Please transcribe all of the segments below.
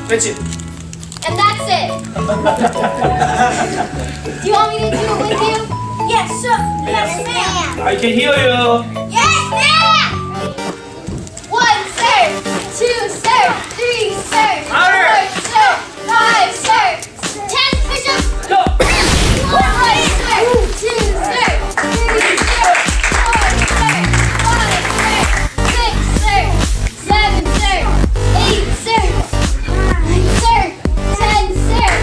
그렇지. And that's it. Do you want me to do it with you? Yes, sir. Yes, ma'am. I can hear you. Yes, ma'am. 1 serve, 2 serve, 3 serve, 4 serve, 5 serve, 10 push-ups. Go. 1 serve, 2 serve, 3 serve, 4 serve, 5 serve, 6 serve, 7 serve, 8 serve, 9 serve, 10 serve.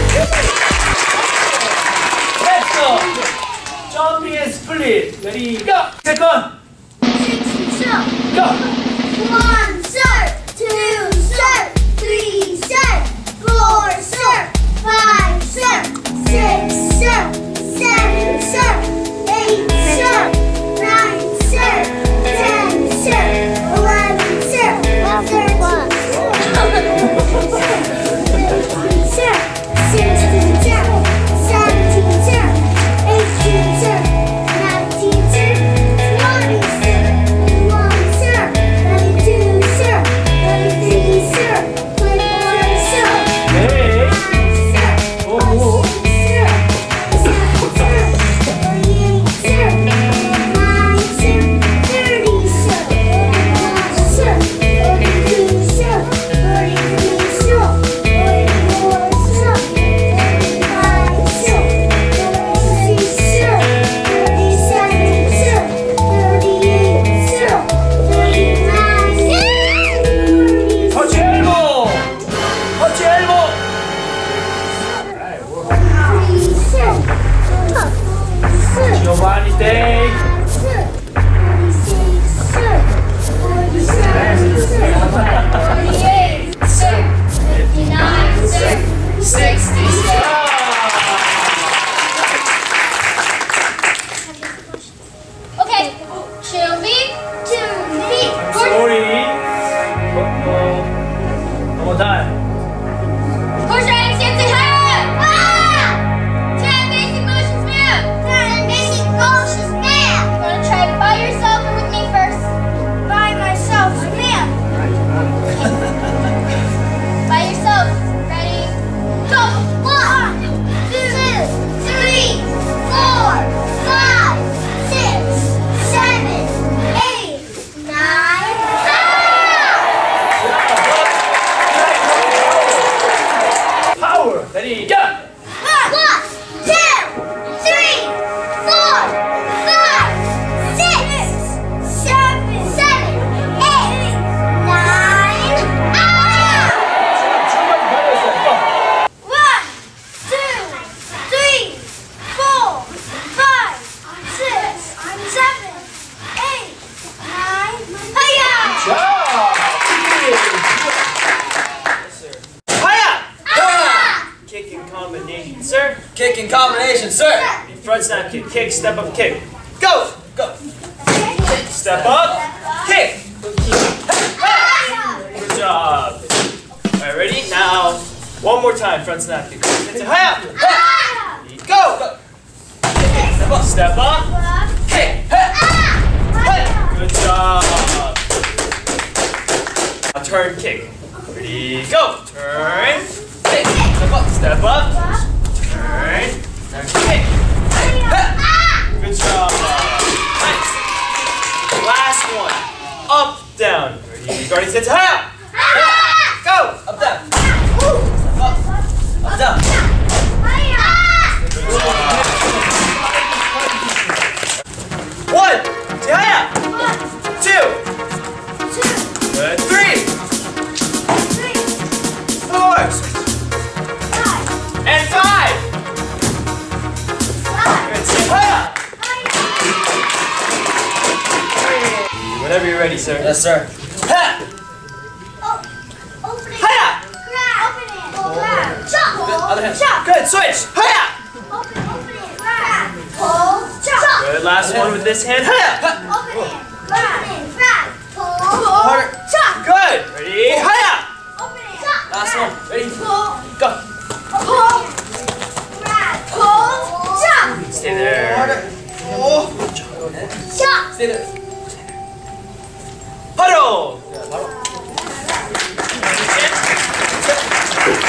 Let's go. Jumping and split. Ready, go. Second. 6 serve. Go. 1 serve, 2 serve, 3 serve, 4 serve, 5 serve, 6 serve, 7 serve, 8 serve, 9 serve, 10 serve, 11 serve, 13 serve, 16 serve, 17 serve, 18 serve, 19 serve, 20 serve, 21 serve, 22 serve, 23 serve, 24 serve, Hey. 25 serve, 26 serve, 27 serve, 28 serve, 29 serve, 30 serve, 31 serve, 32 serve, 33 serve, 34 serve, 35 serve, 36 serve, 37 serve, 38 serve, 39 serve, Touch elbow. Touch elbow. 40 serve, 40 Giovanni, stay. 46 serve, 47 serve, 48 serve, 59 serve, 60 serve. Okay, 2 feet, 2 feet. Sorry. One more time. Push your hands, hands high. 10 basic motions, ma'am. 10 basic motions, ma'am. You want to try by yourself or with me first? By myself, ma'am. By yourself. Ready? Go. 1, 2, 3, 4, 5, 6, 7, 8, 9, 10. Power. Ready, go. 1, 2, 3, 4, 5, 6, 7, 8, 9. 1, 2, 3, 4, 5, 6, 7, 8, 9. Haya! Haya. Kick in combination, sir. Kick in combination, sir. Front snap kick, kick, step up, kick. Go. Go. Step up, kick. Good job. All right, ready? Now, one more time. Front snap kick. Haya. Go. Go. Step up. Kick. Good job. Now turn kick. Ready? Go. Turn. Kick. Step up. Turn. Now kick. Good job. Nice. Last one. Up, down. Ready? Guarding stance. Haya. Go. Up, down. Up, down. Good job. 1, Haya. 2, good. 3, 4, and 5. Good. Say Haya. Whenever you're ready, sir. Yes, sir. Ha. Open it. Haya. Open it. Grab. Chop. Other hand. Chop. Good. Switch. Haya. Open it. Grab. Pull. Chop. Good. Last one with this hand. Haya. Open it. Grab. Pull. Harder. Chop. Good. Ready? Haya. Open it. Chop. Last one. Ready? Pull. Go. Pull. Grab. Pull. Chop. Stay there. Harder. Oh. Chop. Stay there. Huddle. Yeah,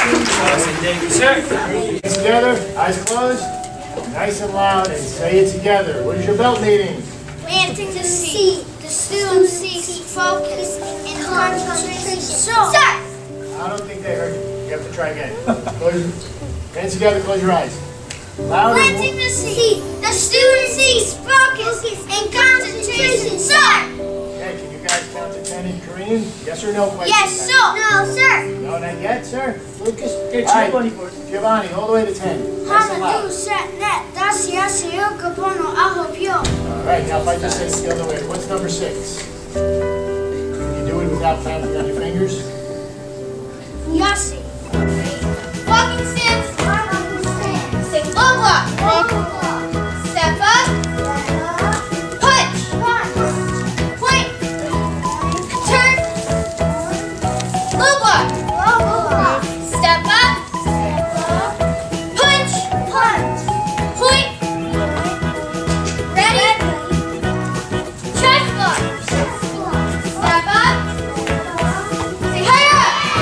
sir. Together, eyes closed, nice and loud, and say it together. What is your belt meaning? Planting the seed. The student seeks focus and concentration. Sir! I don't think they heard you. You have to try again. Close your hands together, close your eyes. Louder. Planting the seed. The student seeks focus and concentration. Sir! Okay, can you guys count to 10 in Korean? Yes or no question? Yes, sir. No, sir. No, not yet, sir. Lucas? Okay, All right, Giovanni first. Giovanni, all the way to 10. Nice and 하나, loud. 둘, 셋, 넷, 다섯, 여섯, 일곱, 번호, 아홉, 열. All right, now if I just say it the other way, what's number 6? Can you do it without counting on your fingers? 여섯. Walking stance. Sing over. Step up. Punch. Point. Turn. Over. Step up. Punch. Point. Ready. Chest block. Step up. Say Haya.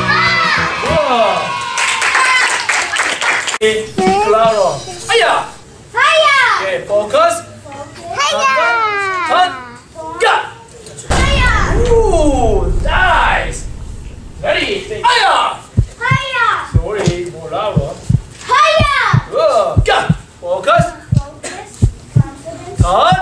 Claro. Haya. Haya. Okay, focus. Turn. Go. Haya. Ooh, nice. Ready? Haya. Haya. Sorry, more louder. Haya. Good. Go. Focus. Turn.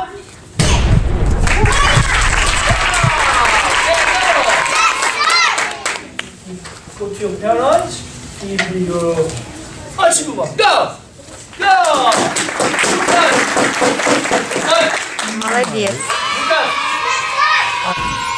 Go to your parents. Give me your 아치구만. Go. Go. Turn. Молодец. Go.